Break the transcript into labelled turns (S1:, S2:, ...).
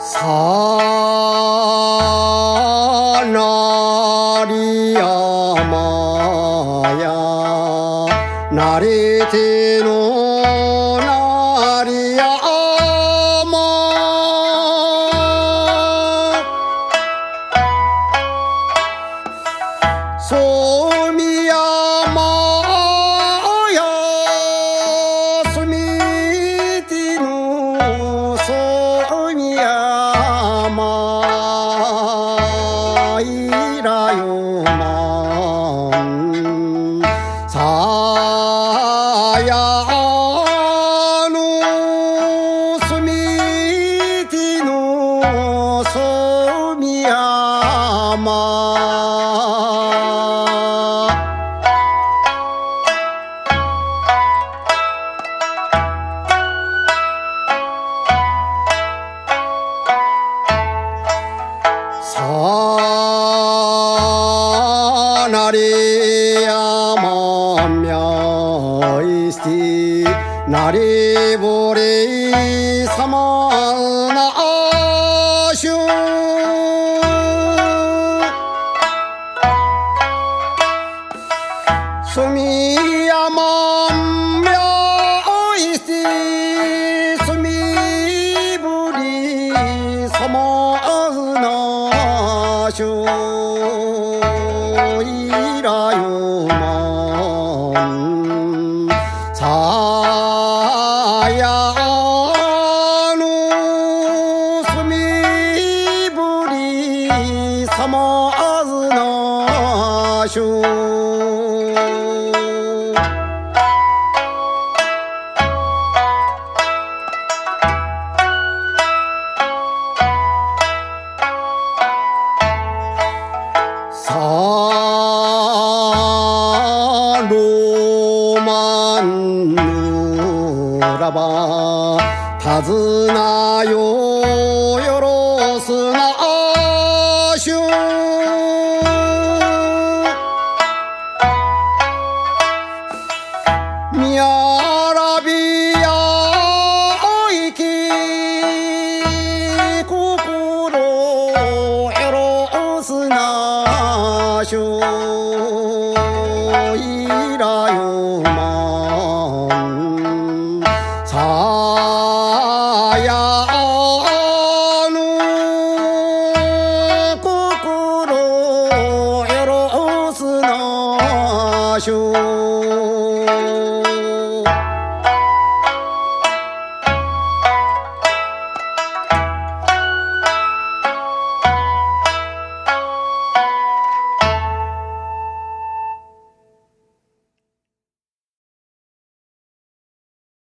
S1: さなり山やなりてのなり山そうみ山やすみてのそうみ山いらよまんさやのすみてのそうみ山さなりやまんみゃいしてなりぼりさまなしゅすみやまんみゃいしてすみぼりさましょいらよまんさやのすみぶりさまずなしょさろまんぬらばたずなよ